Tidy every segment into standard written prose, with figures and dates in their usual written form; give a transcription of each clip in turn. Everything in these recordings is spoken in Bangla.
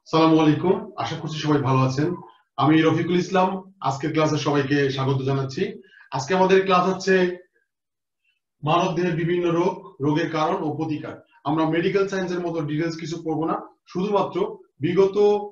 সালামু আলাইকুম। আশা করছি সবাই ভালো আছেন। আমি রফিকুল ইসলাম। আজকের ক্লাসে সবাইকে স্বাগত জানাচ্ছি। আজকে আমাদের ক্লাস হচ্ছে মানব দেহের বিভিন্ন রোগ, রোগের কারণ ও প্রতিকার। আমরা মেডিকেল সায়েন্সের মতো ডিটেলস কিছু পড়বো না, শুধুমাত্র বিগত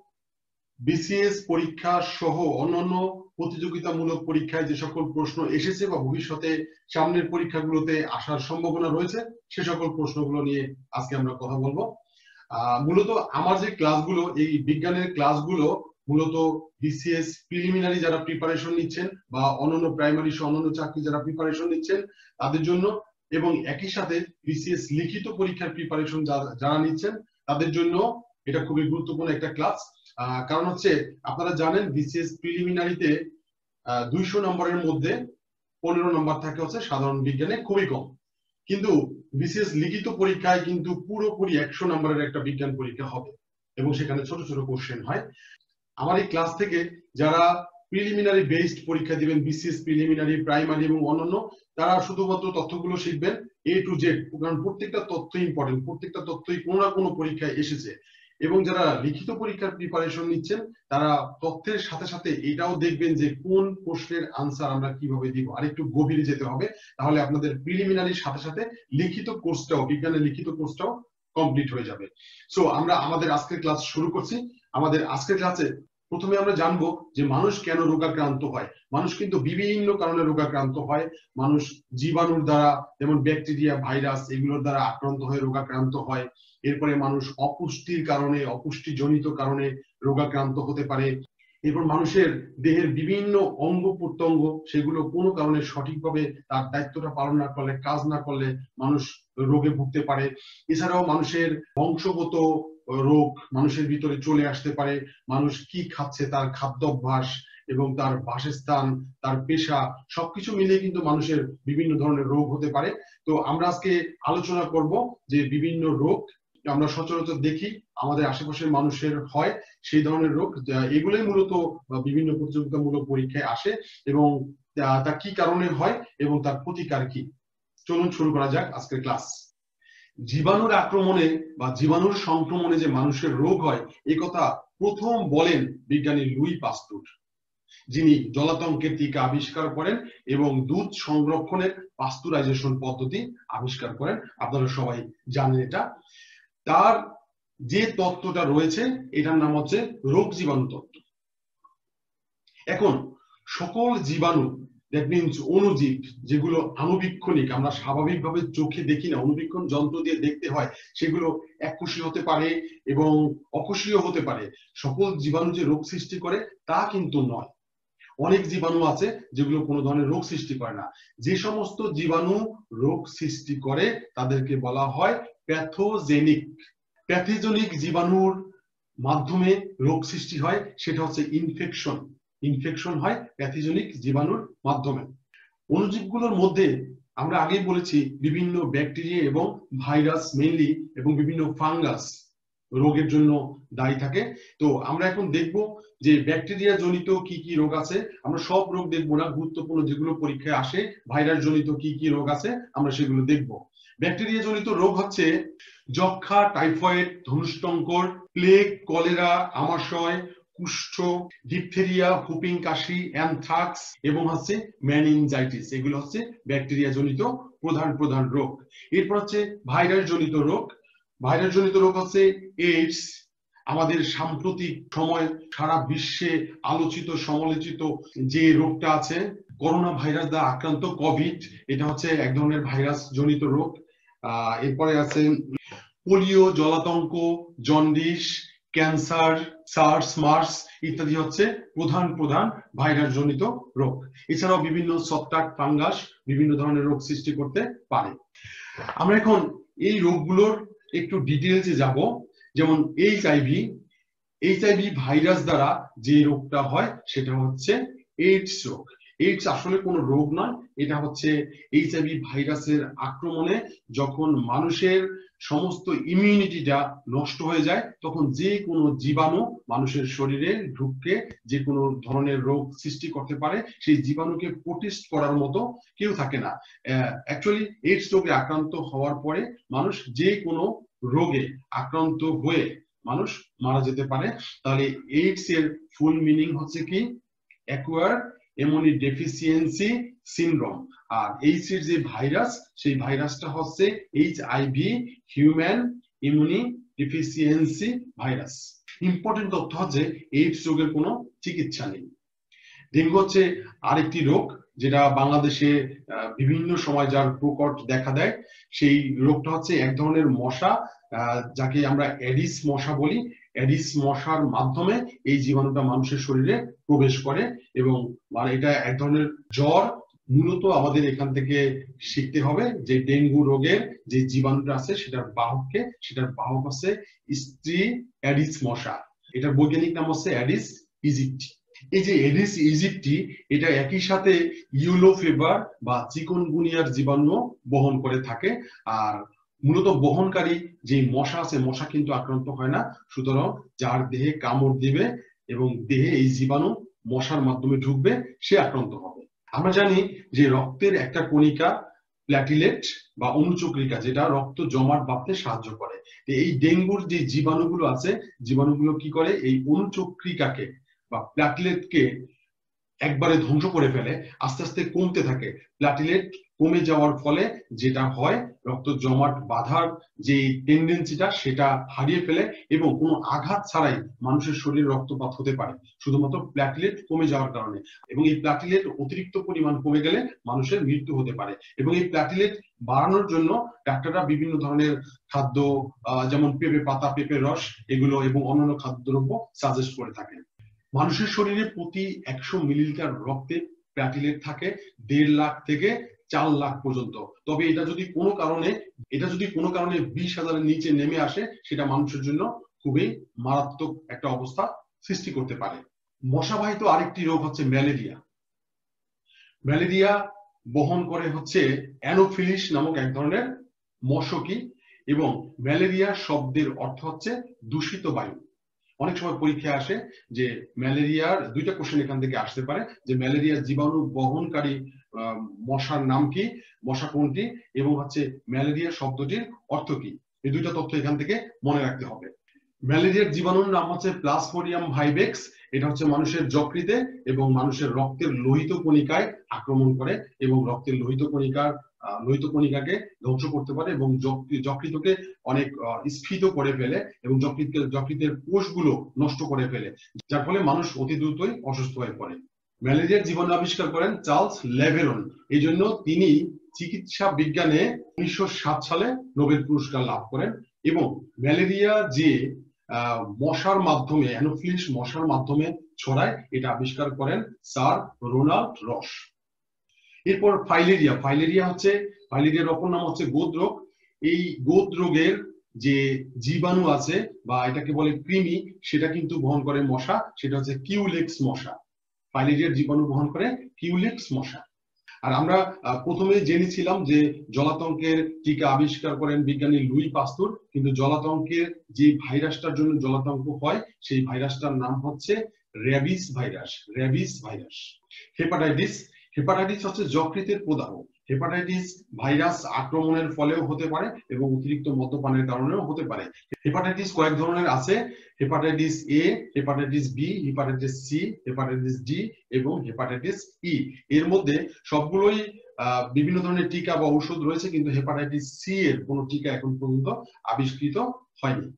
বিসিএস পরীক্ষা সহ অন্যান্য প্রতিযোগিতামূলক পরীক্ষায় যে সকল প্রশ্ন এসেছে বা ভবিষ্যতে সামনের পরীক্ষাগুলোতে আসার সম্ভাবনা রয়েছে সে সকল প্রশ্নগুলো নিয়ে আজকে আমরা কথা বলবো। মূলত আমার যে ক্লাসগুলো, এই বিজ্ঞানের ক্লাসগুলো মূলত বিসিএস প্রিলিমিনারি যারা প্রিপারেশন নিচ্ছেন বা অন্যান্য প্রাইমারি সহ অন্যান্য চাকরি যারা প্রিপারেশন নিচ্ছেন তাদের জন্য, এবং একই সাথে বিসিএস লিখিত পরীক্ষার প্রিপারেশন যারা নিচ্ছেন তাদের জন্য এটা খুবই গুরুত্বপূর্ণ একটা ক্লাস। কারণ হচ্ছে আপনারা জানেন বিসিএস প্রিলিমিনারিতে 200 নম্বরের মধ্যে 15 নম্বর থাকে হচ্ছে সাধারণ বিজ্ঞানে, খুবই কম। কিন্তু বিসিএস লিখিত পরীক্ষায় কিন্তু পুরোপুরি 100 নম্বরের একটা বিজ্ঞান পরীক্ষা হবে এবং সেখানে ছোট ছোট কোশ্চেন হয়। আমার এই ক্লাস থেকে যারা প্রিলিমিনারি বেসড পরীক্ষা দিবেন, বিসিএস প্রিলিমিনারি, প্রাইমারি এবং অন্যান্য, তারা শুধুমাত্র তথ্যগুলো শিখবেন এ টু জেড, কারণ প্রত্যেকটা তথ্য ইম্পর্টেন্ট, প্রত্যেকটা তথ্যই কোনো না কোনো পরীক্ষায় এসেছে। এবং যারা লিখিত পরীক্ষার প্রিপারেশন নিচ্ছেন তারা তথ্যের সাথে সাথে এটাও দেখবেন যে কোন প্রশ্নের আনসার আমরা কিভাবে দিব, আর একটু গভীরে যেতে হবে, তাহলে আপনাদের প্রিলিমিনারির সাথে সাথে লিখিত কোর্সটাও, বিজ্ঞানের লিখিত কোর্সটাও কমপ্লিট হয়ে যাবে। সো আমরা আমাদের আজকের ক্লাস শুরু করছি। আমাদের আজকের ক্লাসে প্রথমে আমরা জানবো যে মানুষ কেন রোগাক্রান্ত হয়। মানুষ কিন্তু বিভিন্ন কারণে রোগাক্রান্ত হয়। মানুষ জীবাণুর দ্বারা, যেমন ব্যাকটেরিয়া, ভাইরাস, এগুলোর দ্বারা আক্রান্ত হয়ে রোগাক্রান্ত হয়। এরপরে মানুষ অপুষ্টির কারণে, অপুষ্টিজনিত কারণে রোগাক্রান্ত হতে পারে। এরপর মানুষের দেহের বিভিন্ন অঙ্গ প্রত্যঙ্গ, সেগুলো কোনো কারণে সঠিকভাবে তার দায়িত্বটা পালন না করলে, কাজ না করলে মানুষ রোগে ভুগতে পারে। এছাড়াও মানুষের বংশগত রোগ মানুষের ভিতরে চলে আসতে পারে। মানুষ কি খাচ্ছে, তার খাদ্যাভ্যাস এবং তার বাসস্থান, তার পেশা, সবকিছু মিলিয়ে কিন্তু মানুষের বিভিন্ন ধরনের রোগ হতে পারে। তো আমরা আজকে আলোচনা করব যে বিভিন্ন রোগ আমরা সচরাচর দেখি আমাদের আশেপাশের মানুষের হয়, সেই ধরনের রোগ, এগুলোই মূলত বিভিন্ন প্রতিযোগিতামূলক পরীক্ষায় আসে এবং তা কি কারণে হয় এবং তার প্রতিকার কি। চলুন শুরু করা যাক আজকের ক্লাস। জীবাণুর আক্রমণে বা জীবাণুর সংক্রমণে যে মানুষের রোগ হয় এ কথা প্রথম বলেন বিজ্ঞানী লুই পাস্তুর, যিনি জলাতঙ্কের টিকা আবিষ্কার করেন এবং দুধ সংরক্ষণের পাস্তুরাইজেশন পদ্ধতি আবিষ্কার করেন। আপনারা সবাই জানেন এটা। তার যে তত্ত্বটা রয়েছে এটার নাম হচ্ছে রোগ জীবাণু তত্ত্ব। এখন সকল জীবাণু, দ্যাট মিনস অণুজীব, যেগুলো আণুবীক্ষণিক, আমরা স্বাভাবিকভাবে চোখে দেখি না, অণুবীক্ষণ যন্ত্র দিয়ে দেখতে হয়, সেগুলো এককোষী হতে পারে এবং অকোষীয় হতে পারে। সকল জীবাণু যে রোগ সৃষ্টি করে তা কিন্তু নয়। অনেক জীবাণু আছে যেগুলো কোনো ধরনের রোগ সৃষ্টি করে না। যে সমস্ত জীবাণু রোগ সৃষ্টি করে তাদেরকে বলা হয় প্যাথোজেনিক। প্যাথোজেনিক জীবাণুর মাধ্যমে রোগ সৃষ্টি হয়, সেটা হচ্ছে ইনফেকশন। ইনফেকশন হয় প্যাথোজেনিক জীবাণুর মাধ্যমে। অণুজীবগুলোর মধ্যে আমরা আগেই বলেছি বিভিন্ন ব্যাকটেরিয়া এবং ভাইরাস মেইনলি এবং বিভিন্ন ফাঙ্গাস রোগের জন্য দায়ী থাকে। তো আমরা এখন দেখব যে ব্যাকটেরিয়া জনিত কি কি রোগ আছে। আমরা সব রোগ দেখবো না, গুরুত্বপূর্ণ যেগুলো পরীক্ষায় আসে, ভাইরাস জনিত কি কি রোগ আছে আমরা সেগুলো দেখব। ব্যাকটেরিয়া জনিত রোগ হচ্ছে যক্ষা, টাইফয়েড, ধনুষ্টঙ্কর, প্লেগ, কলেরা, আমাশয়, কুষ্ঠ, ডিপথেরিয়া, হুপিং কাশি, অ্যানথ্রাক্স এবং হচ্ছে মেনিনজাইটিস। এগুলো হচ্ছে ব্যাকটেরিয়া জনিত প্রধান প্রধান রোগ। এরপর হচ্ছে ভাইরাস জনিত রোগ। ভাইরাস জনিত রোগ হচ্ছে এইডস। আমাদের সাম্প্রতিক সময় সারা বিশ্বে আলোচিত সমালোচিত যে রোগটা আছে, করোনা ভাইরাস দ্বারা আক্রান্ত কোভিড, এটা হচ্ছে এক ধরনের ভাইরাস জনিত রোগ। এরপরে আছে পোলিও, জলাতঙ্ক, জন্ডিস, ক্যান্সার, সার্স, মার্স ইত্যাদি হচ্ছে প্রধান প্রধান ভাইরাস জনিত রোগ। এছাড়াও বিভিন্ন ছত্রাক, ফাঙ্গাস বিভিন্ন ধরনের রোগ সৃষ্টি করতে পারে। আমরা এখন এই রোগগুলোর একটু ডিটেলসে যাব। যেমন এইচআইভি ভাইরাস দ্বারা যে রোগটা হয় সেটা হচ্ছে এইডস রোগ। এইডস আসলে কোনো রোগ নয়, এটা হচ্ছে এইচআইভি ভাইরাসের আক্রমণে যখন মানুষের সমস্ত ইমিউনিটিটা নষ্ট হয়ে যায়, তখন যে কোনো জীবাণু মানুষের শরীরে ঢুকে যে কোনো ধরনের রোগ সৃষ্টি করতে পারে। সেই জীবাণুকে প্রতিরোধ করার মতো কেউ থাকে না। অ্যাকচুয়ালি এইডস রোগে আক্রান্ত হওয়ার পরে মানুষ যে কোনো রোগে আক্রান্ত হয়ে মানুষ মারা যেতে পারে। তাহলে এইডস এর ফুল মিনিং হচ্ছে কি? Acquired immune deficiency syndrome. আর এইডস এর যে ভাইরাস, সেই ভাইরাসটা হচ্ছে HIV, human immune deficiency virus. Important তথ্য হচ্ছে এইডস রোগের কোনো চিকিৎসা নেই। ডেঙ্গু হচ্ছে আরেকটি রোগ যেটা বাংলাদেশে বিভিন্ন সময় যার প্রকট দেখা দেয়। সেই রোগটা হচ্ছে এক ধরনের মশা, যাকে আমরা অ্যাডিস মশা বলি। অ্যাডিস মশার মাধ্যমে এই জীবাণুটা মানুষের শরীরে প্রবেশ করে এবং এটা এক ধরনের জ্বর। মূলত আমাদের এখান থেকে শিখতে হবে যে ডেঙ্গু রোগের যে জীবাণুটা আছে সেটার বাহক হচ্ছে স্ত্রী অ্যাডিস মশা। এটার বৈজ্ঞানিক নাম হচ্ছে অ্যাডিস ইজিপ্টি। এই যে এডিস ইজিপ্টি, এটা একই সাথে ইয়েলো ফিভার বা চিকুনগুনিয়ার জীবাণু বহন করে থাকে। আর মূলত বহনকারী যে মশা আছে, মশা কিন্তু আক্রান্ত হয় না। সুতরাং যার দেহে কামড় দিবে এবং দেহে এই জীবাণু মশার মাধ্যমে ঢুকবে, সে আক্রান্ত হবে। আমরা জানি যে রক্তের একটা কণিকা প্ল্যাটিলেট বা অনুচক্রিকা, যেটা রক্ত জমাট বাঁধতে সাহায্য করে। এই ডেঙ্গুর যে জীবাণুগুলো আছে, জীবাণুগুলো কি করে? এই অনুচক্রিকাকে বা প্ল্যাটিলেটকে একবারে ধ্বংস করে ফেলে, আস্তে আস্তে কমতে থাকে। প্ল্যাটিলেট কমে যাওয়ার ফলে যেটা হয়, রক্ত জমাট বাঁধার যে টেন্ডেন্সিটা সেটা হারিয়ে ফেলে এবং কোনো আঘাত ছাড়াই মানুষের শরীরে রক্তপাত হতে পারে, শুধুমাত্র প্ল্যাটিলেট কমে যাওয়ার কারণে। এবং এই প্ল্যাটিলেট অতিরিক্ত পরিমাণ কমে গেলে মানুষের মৃত্যু হতে পারে। এবং এই প্ল্যাটিলেট বাড়ানোর জন্য ডাক্তাররা বিভিন্ন ধরনের খাদ্য, যেমন পেঁপে পাতা, পেঁপের রস, এগুলো এবং অন্যান্য খাদ্যদ্রব্য সাজেস্ট করে থাকেন। মানুষের শরীরে প্রতি 100 মিলিলিটার রক্তে প্ল্যাটিলেট থাকে 1.5 লাখ থেকে 4 লাখ পর্যন্ত। তবে এটা যদি কোনো কারণে 20,000-এর নিচে নেমে আসে, সেটা মানুষের জন্য খুবই মারাত্মক একটা অবস্থা সৃষ্টি করতে পারে। মশাবাহিত আরেকটি রোগ হচ্ছে ম্যালেরিয়া। ম্যালেরিয়া বহন করে হচ্ছে অ্যানোফিলিস নামক এক ধরনের মশকি। এবং ম্যালেরিয়া শব্দের অর্থ হচ্ছে দূষিত বায়ু। অনেক সময় পরীক্ষায় আসে যে ম্যালেরিয়ার দুইটা কোশ্চেন এখান থেকে আসতে পারে, যে ম্যালেরিয়া জীবাণু বহনকারী মশার নাম কি, মশা কোনটি, এবং হচ্ছে ম্যালেরিয়া শব্দটির অর্থ কি। এই দুইটা তথ্য এখান থেকে মনে রাখতে হবে। ম্যালেরিয়ার জীবাণুর নাম হচ্ছে প্লাসমোডিয়াম ভাইভেক্স। এটা হচ্ছে মানুষের যকৃতে এবং মানুষের রক্তের লোহিত কণিকায় আক্রমণ করে এবং রক্তের লোহিত কণিকাকে ধ্বংস করতে পারে এবং যকৃতকে অনেক স্ফীত করে ফেলে এবং যকৃতের কোষগুলো নষ্ট করে ফেলে, যার ফলে মানুষ অতি দ্রুতই অসুস্থ হয়ে পড়ে। ম্যালেরিয়ার জীবাণু আবিষ্কার করেন চার্লস লেভেরন। এই জন্য তিনি চিকিৎসা বিজ্ঞানে 1907 সালে নোবেল পুরস্কার লাভ করেন। এবং ম্যালেরিয়া যে মশার মাধ্যমে, অ্যানোফিলিস মশার মাধ্যমে ছড়ায়, এটা আবিষ্কার করেন স্যার রোনাল্ড রস। এরপর ফাইলেরিয়ার অপর নাম হচ্ছে গোদ রোগ। এই গোদ রোগের যে জীবাণু আছে বা এটাকে বলে কৃমি, সেটা কিন্তু বহন করে মশা, সেটা হচ্ছে কিউলেক্স মশা। ফাইলেরিয়ার জীবাণু বহন করে কিউলেক্স মশা। আর আমরা প্রথমে জেনেছিলাম যে জলাতঙ্কের টিকা আবিষ্কার করেন বিজ্ঞানী লুই পাস্তুর, কিন্তু জলাতঙ্কের যে ভাইরাসটার জন্য জলাতঙ্ক হয়, সেই ভাইরাসটার নাম হচ্ছে র্যাবিস ভাইরাস। হেপাটাইটিস হচ্ছে যকৃতের প্রদাহ। হেপাটাইটিস ভাইরাস আক্রমণের ফলেও হতে পারে এবং অতিরিক্ত মদ্যপানের কারণেও হতে পারে। হেপাটাইটিস কয়েক ধরনের আছে: hepatitis A, hepatitis B, hepatitis C, hepatitis D এবং হেপাটাইটিস ই। এর মধ্যে সবগুলোই বিভিন্ন ধরনের টিকা বা ঔষধ রয়েছে, কিন্তু হেপাটাইটিস সি এর কোনো টিকা এখন পর্যন্ত আবিষ্কৃত হয়নি।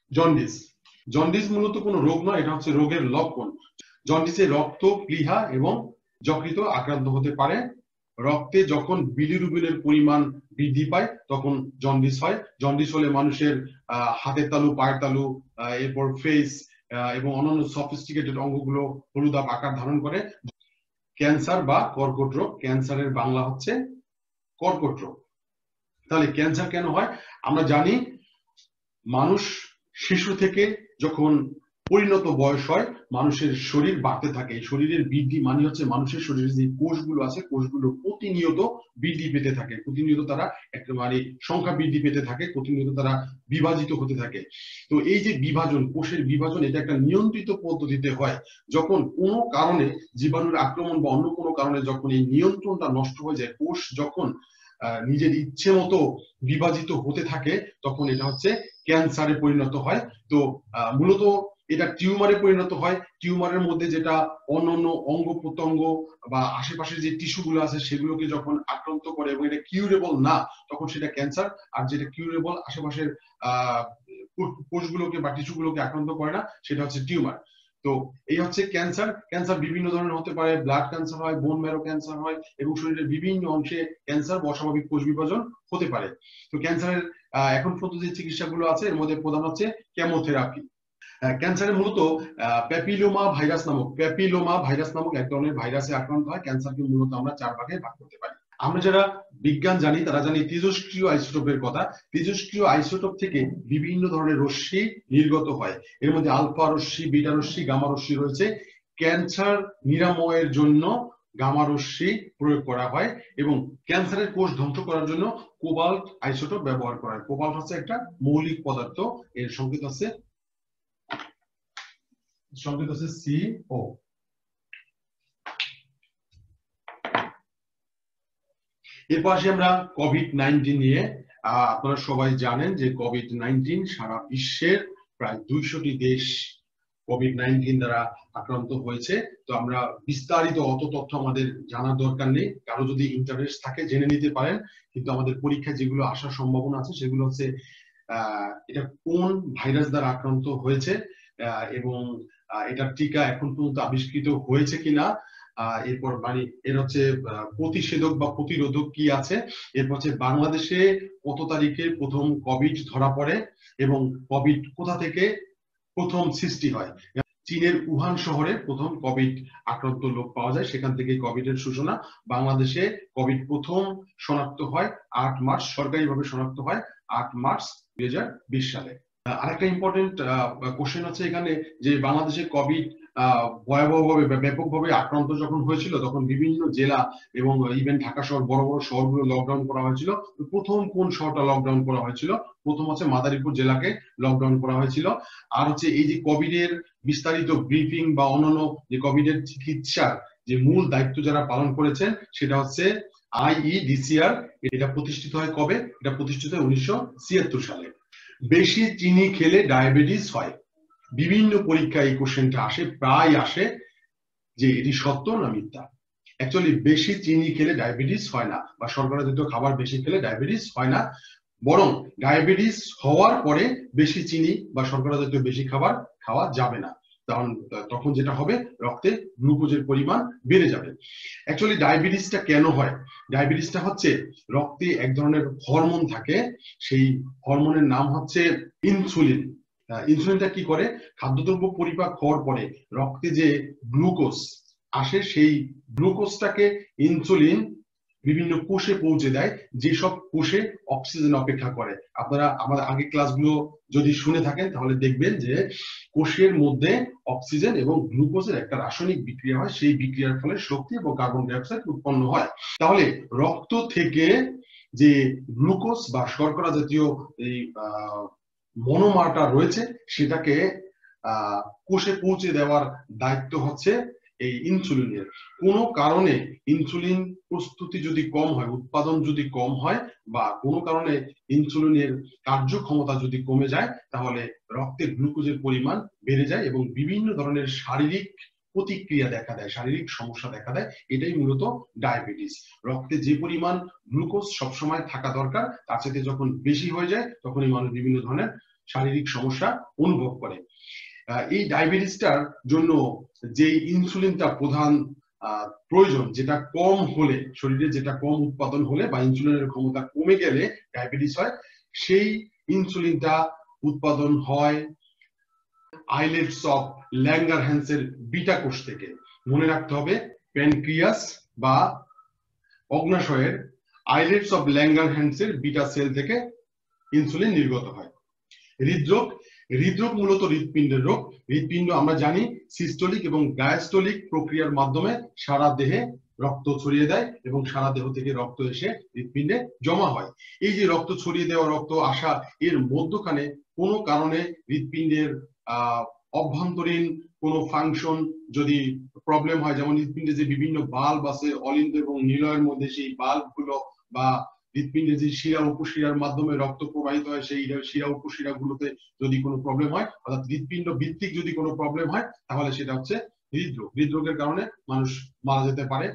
জন্ডিস মূলত কোনো রোগ নয়, এটা হচ্ছে রোগের লক্ষণ। জন্ডিসে রক্ত, প্লীহা এবং যকৃত আক্রান্ত হতে পারে। রক্তে যখন বিলিরুবিনের পরিমাণ বৃদ্ধি পায় তখন জন্ডিস হয়। জন্ডিস হলে মানুষের হাতের তালু, পায়ের তালু, এরপর ফেস এবং অন্যান্য সফিস্টিকেটেড অঙ্গগুলো হলুদাভ আকার ধারণ করে। ক্যান্সার বা কর্কট রোগ, ক্যান্সারের বাংলা হচ্ছে কর্কট রোগ। তাহলে ক্যান্সার কেন হয়? আমরা জানি মানুষ শিশু থেকে যখন পরিণত বয়স হয়, মানুষের শরীর বাড়তে থাকে। শরীরের বৃদ্ধি মানে হচ্ছে মানুষের শরীরে যে কোষগুলো আছে, কোষগুলো প্রতিনিয়ত বৃদ্ধি পেতে থাকে, প্রতিনিয়ত তারা একেবারে সংখ্যা বৃদ্ধি পেতে থাকে, প্রতিনিয়ত তারা বিভাজিত হতে থাকে। তো এই যে বিভাজন, কোষের বিভাজন, এটা একটা নিয়ন্ত্রিত পদ্ধতিতে হয়। যখন কোনো কারণে জীবাণুর আক্রমণ বা অন্য কোনো কারণে যখন এই নিয়ন্ত্রণটা নষ্ট হয়ে যায়, কোষ যখন নিজের ইচ্ছে মতো বিভাজিত হতে থাকে তখন এটা হচ্ছে ক্যান্সারে পরিণত হয়। তো মূলত এটা টিউমারে পরিণত হয়। টিউমারের মধ্যে যেটা অন্যান্য অঙ্গ প্রত্যঙ্গ বা আশেপাশের যে টিস্যু গুলো আছে সেগুলোকে যখন আক্রান্ত করে এবং এটা কিউরেবল না তখন সেটা ক্যান্সার। আর যেটা কিউরেবল আশেপাশের কোষগুলোকে বা টিস্যুগুলোকে আক্রান্ত করে না সেটা হচ্ছে টিউমার। তো এই হচ্ছে ক্যান্সার। ক্যান্সার বিভিন্ন ধরনের হতে পারে, ব্লাড ক্যান্সার হয়, বোন ম্যারো ক্যান্সার হয় এবং শরীরের বিভিন্ন অংশে ক্যান্সার বা অস্বাভাবিক কোষ বিভাজন হতে পারে। তো ক্যান্সারের এখন পর্যন্ত যে চিকিৎসাগুলো আছে এর মধ্যে প্রধান হচ্ছে কেমোথেরাপি। ক্যান্সারের মূলত প্যাপিলোমা ভাইরাস নামক এক ধরনের ভাইরাসে আক্রান্ত হয়। ক্যান্সারকে মূলত আমরা 4 ভাগে ভাগ করতে পারি। আমরা যারা বিজ্ঞান জানি তারা জানি তেজস্ক্রিয় আইসোটোপের কথা। তেজস্ক্রিয় আইসোটোপ থেকে বিভিন্ন ধরনের রশ্মি নির্গত হয়। এর মধ্যে আলফা রশ্মি, বিটা রশ্মি, গামা রশ্মি রয়েছে। ক্যান্সার নিরাময়ের জন্য গামা রশ্মি প্রয়োগ করা হয় এবং ক্যান্সারের কোষ ধ্বংস করার জন্য কোবাল্ট আইসোটোপ ব্যবহার করা হয়। কোবাল্ট হচ্ছে একটা মৌলিক পদার্থ, এর সংকেত আছে CO। এরপর আসি আমরা কোভিড-19 নিয়ে। আপনারা সবাই জানেন যে কোভিড-19 সারা বিশ্বের প্রায় 200টি দেশ কোভিড-19 দ্বারা আক্রান্ত হয়েছে। তো আমরা বিস্তারিত অত তথ্য আমাদের জানার দরকার নেই, কারো যদি ইন্টারেস্ট থাকে জেনে নিতে পারেন। কিন্তু আমাদের পরীক্ষায় যেগুলো আসার সম্ভাবনা আছে সেগুলো হচ্ছে এটা কোন ভাইরাস দ্বারা আক্রান্ত হয়েছে এবং এটার টিকা এখন পর্যন্ত আবিষ্কৃত হয়েছে কিনা, এরপর মানে এর হচ্ছে প্রতিষেধক বা প্রতিরোধক কি আছে, এরপর হচ্ছে বাংলাদেশে কত তারিখে প্রথম কোভিড ধরা পড়ে এবং কোভিড কোথা থেকে প্রথম সৃষ্টি হয়। চীনের উহান শহরে প্রথম কোভিড আক্রান্ত লোক পাওয়া যায়, সেখান থেকে কোভিড এর সূচনা। বাংলাদেশে কোভিড প্রথম শনাক্ত হয় 8 মার্চ, সরকারিভাবে শনাক্ত হয় 8 মার্চ 2020 সালে। আরেকটা ইম্পর্টেন্ট কোশ্চেন আছে এখানে যে বাংলাদেশে কোভিড ভয়াবহভাবে ব্যাপকভাবে আক্রান্ত যখন হয়েছিল তখন বিভিন্ন জেলা এবং ইভেন ঢাকা শহর বড় বড় শহরগুলো লকডাউন করা হয়েছিল। প্রথম কোন শহরটা লকডাউন করা হয়েছিল? প্রথম হচ্ছে মাদারীপুর জেলাকে লকডাউন করা হয়েছিল। আর হচ্ছে এই যে কোভিড এর বিস্তারিত ব্রিফিং বা অন্যান্য যে কোভিড এর চিকিৎসার যে মূল দায়িত্ব যারা পালন করেছেন সেটা হচ্ছে IEDCR। এটা প্রতিষ্ঠিত হয় কবে? এটা প্রতিষ্ঠিত হয় 1976 সালে। বেশি চিনি খেলে ডায়াবেটিস হয়। বিভিন্ন পরীক্ষায় এই কোশ্চেনটা আসে, প্রায় আসে যে এটি সত্য না মিথ্যা। অ্যাকচুয়ালি বেশি চিনি খেলে ডায়াবেটিস হয় না বা শর্করা জাতীয় খাবার বেশি খেলে ডায়াবেটিস হয় না, বরং ডায়াবেটিস হওয়ার পরে বেশি চিনি বা শর্করা জাতীয় বেশি খাবার খাওয়া যাবে না, কারণ তখন যেটা হবে রক্তে গ্লুকোজের পরিমাণ বেড়ে যাবে। অ্যাকচুয়ালি ডায়াবেটিসটা কেন হয়? ডায়াবেটিসটা হচ্ছে রক্তে এক ধরনের হরমোন থাকে, সেই হরমোনের নাম হচ্ছে ইনসুলিন। ইনসুলিনটা কি করে? খাদ্যদ্রব্য পরিপাক হওয়ার পরে রক্তে যে গ্লুকোজ আসে সেই গ্লুকোজটাকে ইনসুলিন বিভিন্ন কোষে পৌঁছে দেয়, যেসব কোষে অক্সিজেন অপেক্ষা করে। আপনারা আমাদের আগে ক্লাসগুলো যদি শুনে থাকেন তাহলে দেখবেন যে কোষের মধ্যে অক্সিজেন এবং গ্লুকোজের একটা রাসায়নিক বিক্রিয়া হয়, সেই বিক্রিয়ার ফলে শক্তি এবং কার্বন ডাই অক্সাইড উৎপন্ন হয়। তাহলে রক্ত থেকে যে গ্লুকোজ বা শর্করা জাতীয় এই মনোমারটা রয়েছে সেটাকে কোষে পৌঁছে দেওয়ার দায়িত্ব হচ্ছে এই ইনসুলিনের। কোনো কারণে ইনসুলিন প্রস্তুতি যদি কম হয়, উৎপাদন যদি কম হয় বা কোনো কারণে ইনসুলিনের কার্যক্ষমতা যদি কমে যায় তাহলে রক্তে গ্লুকোজের পরিমাণ বেড়ে যায় এবং বিভিন্ন ধরনের শারীরিক প্রতিক্রিয়া দেখা দেয়, শারীরিক সমস্যা দেখা দেয়। এটাই মূলত ডায়াবেটিস। রক্তে যে পরিমাণ গ্লুকোজ সবসময় থাকা দরকার তার সাথে যখন বেশি হয়ে যায় তখনই মানুষ বিভিন্ন ধরনের শারীরিক সমস্যা অনুভব করে। এই ডায়াবেটিসটার জন্য যে ইনসুলিনটা প্রধান প্রয়োজন, যেটা কম হলে শরীরে, যেটা কম উৎপাদন হলে বা ইনসুলিনের ক্ষমতা কমে গেলে ডায়াবেটিস হয়, সেই ইনসুলিনটা উৎপাদন হয় আইলেটস অফ ল্যাঙ্গারহ্যান্সের বিটা কোষ থেকে। মনে রাখতে হবে প্যানক্রিয়াস বা অগ্নাশয়ের আইলেটস অফ ল্যাঙ্গারহ্যান্সের বিটা সেল থেকে ইনসুলিন নির্গত হয়। হৃদরোগ। হৃদরোগ মূলত হৃৎপিণ্ডের রোগ। হৃৎপিণ্ড আমরা জানি সিস্টোলিক এবং ডায়াস্টোলিক প্রক্রিয়ার মাধ্যমে সারা দেহে রক্ত ছড়িয়ে দেয় এবং সারা দেহ থেকে রক্ত এসে হৃৎপিণ্ডে জমা হয়। এই যে রক্ত ছড়িয়ে দেওয়া, রক্ত আসা, এর মধ্যখানে কোনো কারণে হৃৎপিণ্ডের অভ্যন্তরীণ কোনো ফাংশন যদি প্রবলেম হয়, যেমন হৃৎপিণ্ডে যে বিভিন্ন বাল্ব আছে অলিন্দ এবং নিলয়ের মধ্যে, সেই বাল্ব গুলো বা হৃৎপিণ্ডের যে শিরা উপশিরার মাধ্যমে রক্ত প্রবাহিত হয়, সেই শিরা উপশিরা গুলোতে যদি কোনো প্রবলেম হয়, অর্থাৎ হৃৎপিণ্ড ভিত্তিক যদি কোনো প্রবলেম হয়, তাহলে সেটা হচ্ছে হৃদরোগ। হৃদরোগের কারণে মানুষ মারা যেতে পারে।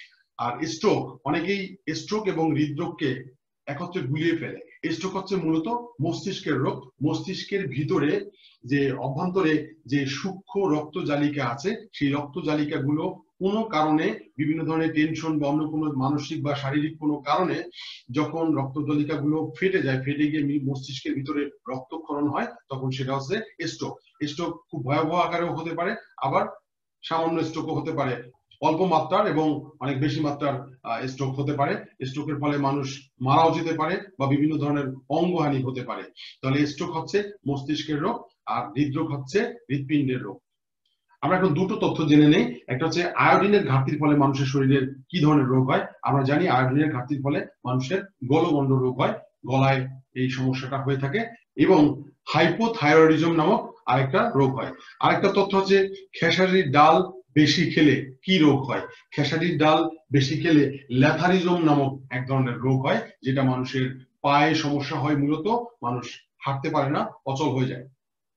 আর স্ট্রোক, অনেকেই স্ট্রোক এবং হৃদরোগকে একত্রে গুলিয়ে ফেলে। স্ট্রোক হচ্ছে মূলত মস্তিষ্কের রোগ। মস্তিষ্কের ভিতরে যে অভ্যন্তরে যে সূক্ষ্ম রক্তজালিকা আছে, সেই রক্তজালিকা গুলো কোনো কারণে, বিভিন্ন ধরনের টেনশন বা অন্য কোনো মানসিক বা শারীরিক কোনো কারণে যখন রক্তজালিকা গুলো ফেটে যায়, ফেটে গিয়ে মস্তিষ্কের ভিতরে রক্তক্ষরণ হয়, তখন সেটা হচ্ছে স্ট্রোক। স্ট্রোক খুব ভয়াবহ আকারেও হতে পারে, আবার সামান্য স্ট্রোকও হতে পারে। অল্প মাত্রার এবং অনেক বেশি মাত্রার স্ট্রোক হতে পারে। স্ট্রোকের ফলে মানুষ মারাও যেতে পারে বা বিভিন্ন ধরনের অঙ্গহানি হতে পারে। তাহলে স্ট্রোক হচ্ছে মস্তিষ্কের রোগ, আর হৃদরোগ হচ্ছে হৃৎপিণ্ডের রোগ। আমরা এখন দুটো তথ্য জেনে নেই। একটা হচ্ছে আয়োডিনের ঘাটতির ফলে মানুষের শরীরে কি ধরনের রোগ হয়। আমরা জানি আয়োডিনের ঘাটতির ফলে মানুষের গলগণ্ড রোগ হয়, গলায় এই সমস্যাটা হয়ে থাকে, এবং হাইপোথাইরয়েডিজম নামক আরেকটা রোগ হয়। আরেকটা তথ্য হচ্ছে খেসারির ডাল বেশি খেলে কি রোগ হয়। খেসারির ডাল বেশি খেলে ল্যাথারিজম নামক এক ধরনের রোগ হয়, যেটা মানুষের পায়ে সমস্যা হয়, মূলত মানুষ হাঁটতে পারে না, অচল হয়ে যায়।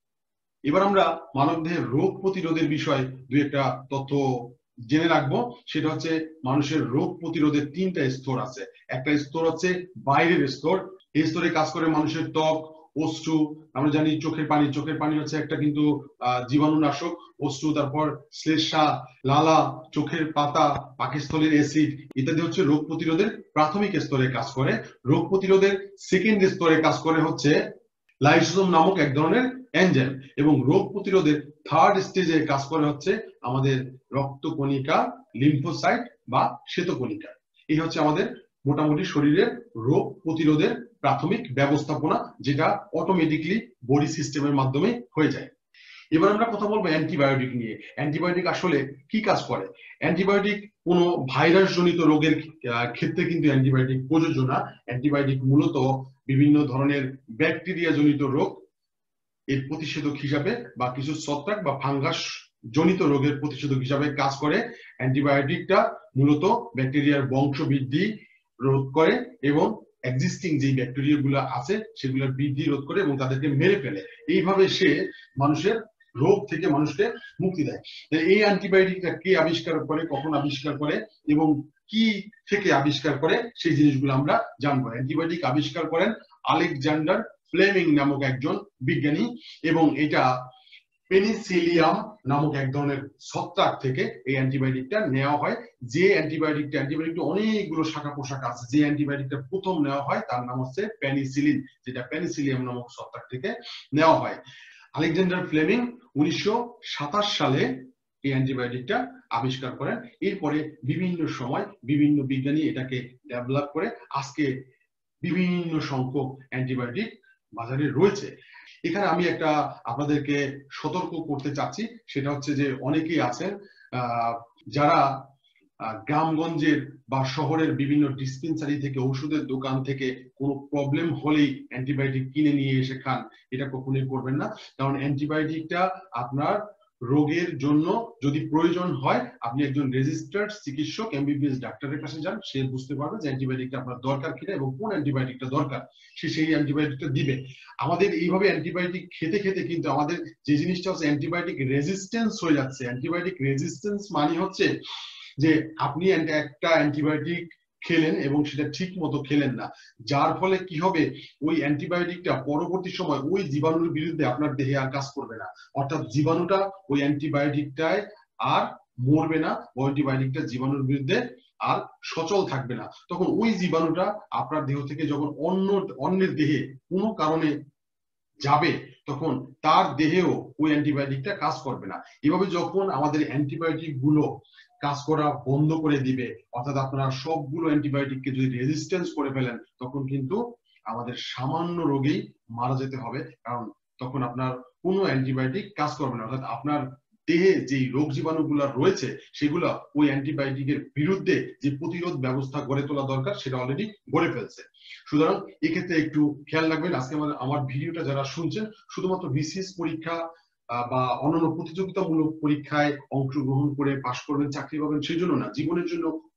এবার আমরা মানবদেহের রোগ প্রতিরোধের বিষয়ে দুই একটা তথ্য জেনে রাখবো। সেটা হচ্ছে মানুষের রোগ প্রতিরোধের তিনটা স্তর আছে। একটা স্তর হচ্ছে বাইরের স্তর। এই স্তরে কাজ করে মানুষের ত্বক, অশ্রু। আমরা জানি চোখের পানি, চোখের পানি হচ্ছে একটা কিন্তু জীবাণুনাশক। অশ্রু, তারপর শ্লেষ্মা, লালা, চোখের পাতা, পাকস্থলীর অ্যাসিড ইত্যাদি হচ্ছে রোগ প্রতিরোধের প্রাথমিক স্তরে কাজ করে। রোগ প্রতিরোধের সেকেন্ড স্তরে কাজ করে হচ্ছে লাইসোজোম নামক এক ধরনের এনজাইম, এবং রোগ প্রতিরোধের থার্ড স্টেজে কাজ করে হচ্ছে আমাদের রক্তকণিকা, লিম্ফোসাইট বা শ্বেতকণিকা। এই হচ্ছে আমাদের মোটামুটি শরীরের রোগ প্রতিরোধের প্রাথমিক ব্যবস্থাপনা, যেটা অটোমেটিকলি বডি সিস্টেমের মাধ্যমে হয়ে যায়। এবার আমরা কথা বলবো অ্যান্টিবায়োটিক নিয়ে। অ্যান্টিবায়োটিক আসলে কি কাজ করে। অ্যান্টিবায়োটিক কোনো ভাইরাস জনিত রোগের ক্ষেত্রে কিন্তু অ্যান্টিবায়োটিক প্রযোজ্য না। অ্যান্টিবায়োটিক মূলত বিভিন্ন ধরনের ব্যাকটেরিয়া জনিত রোগ এর প্রতিষেধক হিসাবে বা কিছু ছত্রাক বা ফাঙ্গাস জনিত রোগের প্রতিষেধক হিসাবে কাজ করে। অ্যান্টিবায়োটিকটা মূলত ব্যাকটেরিয়ার বংশবৃদ্ধি রোধ করে এবং এক্সিস্টিং যে ব্যাকটেরিয়া গুলো আছে সেগুলোর বৃদ্ধি রোধ করে এবং তাদেরকে মেরে ফেলে। এইভাবে সে মানুষের রোগ থেকে মানুষকে মুক্তি দেয়। এই অ্যান্টিবায়োটিকটা কে আবিষ্কার করে, কখন আবিষ্কার করে এবং কি থেকে আবিষ্কার করে, সেই জিনিসগুলো আমরা জানবো। অ্যান্টিবায়োটিক আবিষ্কার করেন আলেকজান্ডার ফ্লেমিং নামক একজন বিজ্ঞানী, এবং এটা পেনিসিলিয়াম নামক এক ধরনের ছত্রাক থেকে এই অ্যান্টিবায়োটিকটা নেওয়া হয়। যে অ্যান্টিবায়োটিকটা অনেকগুলো শাখা পোশাক আছে। যে অ্যান্টিবায়োটিকটা প্রথম নেওয়া হয় তার নাম হচ্ছে পেনিসিলিন, যেটা পেনিসিলিয়াম নামক ছত্রাক থেকে নেওয়া হয়। আলেকজান্ডার ফ্লেমিং 1927 সালে এই অ্যান্টিবায়োটিকটা আবিষ্কার করেন। এরপরে বিভিন্ন সময় বিভিন্ন বিজ্ঞানী এটাকে ডেভেলপ করে আজকে বিভিন্ন সংখ্যক অ্যান্টিবায়োটিক বাজারে রয়েছে। এখানে আমি একটা আপনাদেরকে সতর্ক করতে চাচ্ছি, সেটা হচ্ছে যে অনেকেই আছেন যারা গ্রামগঞ্জের বা শহরের বিভিন্ন ডিসপেন্সারি থেকে, ওষুধের দোকান থেকে কোনো প্রবলেম হলেই অ্যান্টিবায়োটিক কিনে নিয়ে এসে খান। এটা কখনোই করবেন না, কারণ অ্যান্টিবায়োটিকটা আপনার রোগের জন্য যদি প্রয়োজন হয়, আপনি একজন রেজিস্টার্ড চিকিৎসক এমবিবিএস ডাক্তারের কাছে যান, সে বুঝতে পারবে যে অ্যান্টিবায়োটিকটা আপনার দরকার কিনা এবং কোন অ্যান্টিবায়োটিকটা দরকার, সে সেই অ্যান্টিবায়োটিকটা দিবে। আমাদের এইভাবে অ্যান্টিবায়োটিক খেতে খেতে কিন্তু আমাদের যে জিনিসটা হচ্ছে অ্যান্টিবায়োটিক রেজিস্ট্যান্স হয়ে যাচ্ছে। অ্যান্টিবায়োটিক রেজিস্ট্যান্স মানে হচ্ছে যে আপনি একটা অ্যান্টিবায়োটিক খেলেন এবং সেটা ঠিক মতো খেলেন না, যার ফলে কি হবে, ওই অ্যান্টিবায়োটিকটা পরবর্তী সময় ওই জীবাণুর বিরুদ্ধে আপনার দেহে আর কাজ করবে না। অর্থাৎ জীবাণুটা ওই অ্যান্টিবায়োটিকটায় আর মরবে না, ওই অ্যান্টিবায়োটিকটা জীবাণুর বিরুদ্ধে আর সচল থাকবে না। তখন ওই জীবাণুটা আপনার দেহ থেকে যখন অন্যের দেহে কোনো কারণে যাবে, তখন তার দেহেও ওই অ্যান্টিবায়োটিকটা কাজ করবে না। এভাবে যখন আমাদের অ্যান্টিবায়োটিক গুলো কাজ করা বন্ধ করে দিবে, অর্থাৎ আপনারা সবগুলো অ্যান্টিবায়োটিককে যদি রেজিস্ট্যান্স করে ফেলেন, তখন কিন্তু আমাদের সামান্য রোগেই মারা যেতে হবে, কারণ তখন আপনার কোনো অ্যান্টিবায়োটিক কাজ করবে না। অর্থাৎ আপনার দেহে যে রোগ জীবাণুগুলো রয়েছে সেগুলো ওই অ্যান্টিবায়োটিকের বিরুদ্ধে যে প্রতিরোধ ব্যবস্থা গড়ে তোলা দরকার সেটা অলরেডি গড়ে ফেলছে। সুতরাং এক্ষেত্রে একটু খেয়াল রাখবেন। আজকে আমার ভিডিওটা যারা শুনছেন, শুধুমাত্র বিসিএস পরীক্ষা বা অন্যান্য প্রতিযোগিতামূলক পরীক্ষায় অংশগ্রহণ করে পাশ করবেন, চাকরি পাবেন সেই জন্য না, জীবনের জন্য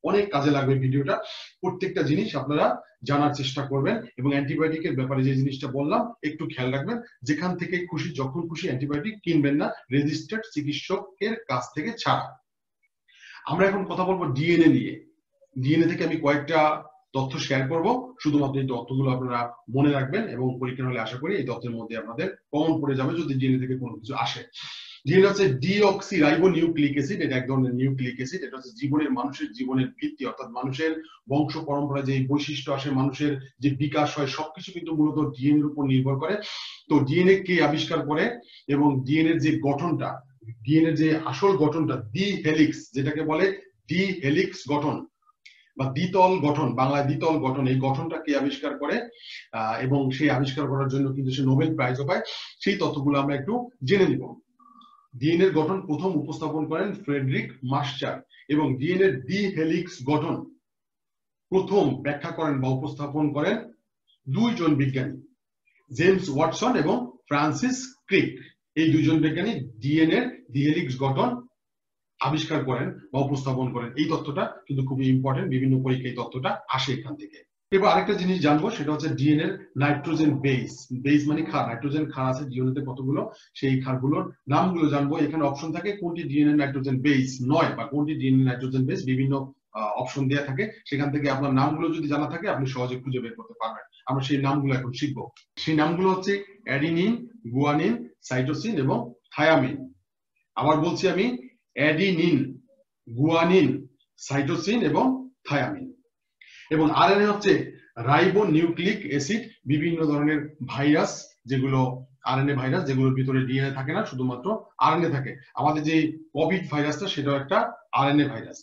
অনেক কাজে লাগবে ভিডিওটা। প্রত্যেকটা জিনিস আপনারা জানার চেষ্টা করবেন এবং অ্যান্টিবায়োটিকের ব্যাপারে যে জিনিসটা বললাম একটু খেয়াল রাখবেন। যেখান থেকে খুশি যখন খুশি অ্যান্টিবায়োটিক কিনবেন না, রেজিস্টার্ড চিকিৎসকের কাছ থেকে ছাড়া। আমরা এখন কথা বলবো ডিএনএ নিয়ে। ডিএনএ থেকে আমি কয়েকটা তথ্য শেয়ার করব, শুধুমাত্র এই তথ্যগুলো আপনারা মনে রাখবেন এবং পরীক্ষা হলে আশা করি এই তথ্যের মধ্যে আপনাদের কমন পড়ে যাবে যদি ডিএনএ থেকে কোনো কিছু আসে। ডিএনএ হচ্ছে ডিঅক্সিরাইবোনিউক্লিক অ্যাসিড। এটা এক ধরনের নিউক্লিক অ্যাসিড। এটা হচ্ছে মানুষের জীবনের ভিত্তি, অর্থাৎ মানুষের বংশ পরম্পরা যে বৈশিষ্ট্য আসে, মানুষের যে বিকাশ হয়, সবকিছু কিন্তু মূলত ডিএনএ এর উপর নির্ভর করে। তো ডিএনএ কে আবিষ্কার করে এবং ডিএনএ যে গঠনটা, ডিএনএ যে আসল গঠনটা দ্বি হেলিক্স, যেটাকে বলে দ্বি হেলিক্স গঠন বা দ্বিতল গঠন, বাংলায় দ্বিতল গঠন, এই গঠনটা কে আবিষ্কার করে এবং সেই আবিষ্কার করার জন্য কিন্তু সে নোবেল প্রাইজও পায়। সেই তথ্যগুলো আমরা একটু জেনে নিব। ডিএনএ এর গঠন প্রথম উপস্থাপন করেন ফ্রেডরিক মার্শাল এবং ডিএনএ এর দ্বি হেলিক্স গঠন প্রথম ব্যাখ্যা করেন বা উপস্থাপন করেন দুইজন বিজ্ঞানী, জেমস ওয়াটসন এবং ফ্রান্সিস ক্রিক। এই দুইজন বিজ্ঞানী ডিএনএ এর দ্বি হেলিক্স গঠন আবিষ্কার করেন বা উপস্থাপন করেন। এই তথ্যটা কিন্তু খুবই ইম্পর্টেন্ট, বিভিন্ন পরীক্ষায় এই তথ্যটা আসে এখান থেকে। এবার আরেকটা জিনিস জানবো, সেটা হচ্ছে ডিএনএ এর নাইট্রোজেন বেস। বেস মানে ক্ষার, নাইট্রোজেন ক্ষার আছে ডিএনএ তে কতগুলো, সেই ক্ষারগুলোর নামগুলো জানবো। এখানে অপশন থাকে কোনটি ডিএনএ নাইট্রোজেন বেস নয় বা কোনটি ডিএনএ নাইট্রোজেন বেস, বিভিন্ন অপশন দেওয়া থাকে। সেখান থেকে আপনার নামগুলো যদি জানা থাকে আপনি সহজে খুঁজে বের করতে পারবেন। আমরা সেই নামগুলো এখন শিখবো। সেই নামগুলো হচ্ছে অ্যাডিনিন, গুয়ানিন, সাইটোসিন এবং থায়ামিন। আবার বলছি আমি, অ্যাডিনিন, গুয়ানিন, সাইটোসিন এবং থায়ামিন। এবং আরএনএ হচ্ছে রাইবোনিউক্লিক অ্যাসিড। বিভিন্ন ধরনের ভাইরাস, যেগুলো আরএনএ ভাইরাস, যেগুলোর ভিতরে ডিএনএ থাকে না, শুধুমাত্র আরএনএ থাকে। আমাদের যে কোভিড ভাইরাসটা, সেটাও একটা আরএনএ ভাইরাস।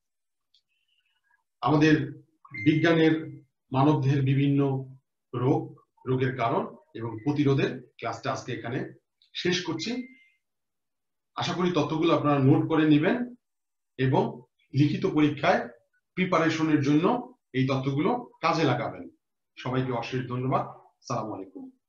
আমাদের বিজ্ঞানের মানবদেহের বিভিন্ন রোগ, রোগের কারণ এবং প্রতিরোধের ক্লাসটা আজকে এখানে শেষ করছি। আশা করি তথ্যগুলো আপনারা নোট করে নেবেন এবং লিখিত পরীক্ষায় প্রিপারেশনের জন্য এই তথ্যগুলো কাজে লাগাবেন। সবাইকে অশেষ ধন্যবাদ। আসসালামু আলাইকুম।